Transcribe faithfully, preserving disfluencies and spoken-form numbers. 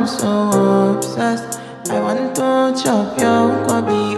I'm so obsessed. I want to chop your kwabi.